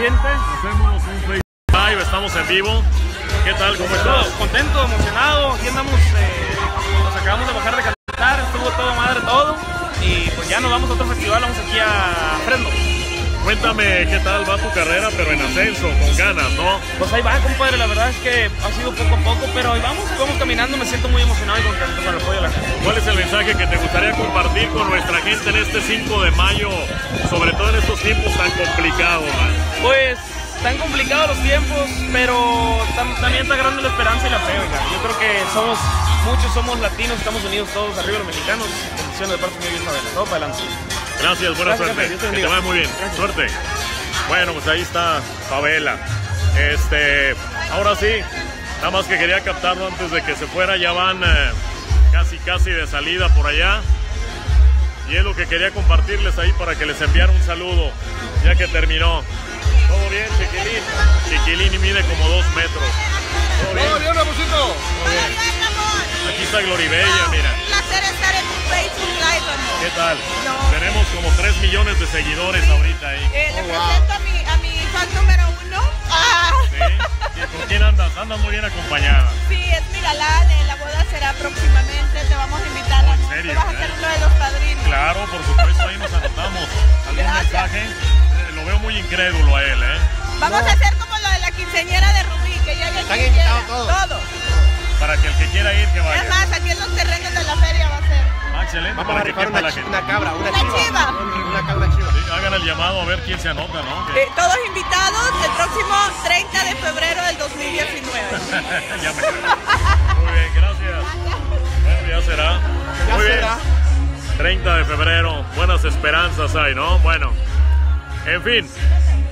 gente? Hacemos un Facebook Live, estamos en vivo. ¿Qué tal? ¿Cómo estás? Contento, emocionado. Aquí andamos, nos acabamos de bajar de cantar, estuvo todo madre todo. Y pues ya nos vamos a otro festival, vamos aquí a Fresno. Cuéntame qué tal va tu carrera, pero en ascenso, con ganas, ¿no? Pues ahí va, compadre, la verdad es que ha sido poco a poco, pero ahí vamos caminando, me siento muy emocionado y contento con el apoyo de la gente. ¿Cuál es el mensaje que te gustaría compartir con nuestra gente en este 5 de mayo, sobre todo en estos tiempos tan complicados, man? Pues tan complicados los tiempos, pero también está grande la esperanza y la fe, oiga. Yo creo que somos latinos, estamos unidos todos, arriba los mexicanos. Bendiciones de parte de mi Isabel, todo para adelante. Gracias, buena suerte. Que te vaya muy bien. Gracias. Suerte. Bueno, pues ahí está Favela. Ahora sí, nada más que quería captarlo antes de que se fuera. Ya van casi de salida por allá. Y es lo que quería compartirles ahí para que les enviara un saludo, ya que terminó. ¿Todo bien, Chiquilín? Chiquilín mide como 2 metros. ¿Todo bien? ¿Todo bien, amorcito? Todo bien. Aquí está Gloribella, mira. Un placer estar en tu Facebook Live, amor. ¿Qué tal? No. Tenemos como 3 millones de seguidores ahorita ahí. Le presento a mi fan número 1. ¿Sí? ¿Con quién andas? Andas muy bien acompañada. Sí, es mi galán. La boda será próximamente. Te vamos a invitar. ¿En serio? Tú vas a ser uno de los padrinos. Claro, por supuesto, ahí nos anotamos. ¿Algún mensaje? Lo veo muy incrédulo a él, ¿eh? Vamos a hacer como lo de la quinceañera de Rubí, que ya están invitados todos. Para que el que quiera ir, que vaya. Es más, aquí en los terrenos de la feria va a ser. Ah, excelente. Vamos a rifar una cabra, una chiva. Una cabra chiva. Sí, hagan el llamado a ver quién se anota, ¿no? Todos invitados el próximo 30 de febrero del 2019. Ya me creo. Muy bien, gracias. Bueno, ya será. Muy bien. 30 de febrero. Buenas esperanzas hay, ¿no? Bueno, en fin.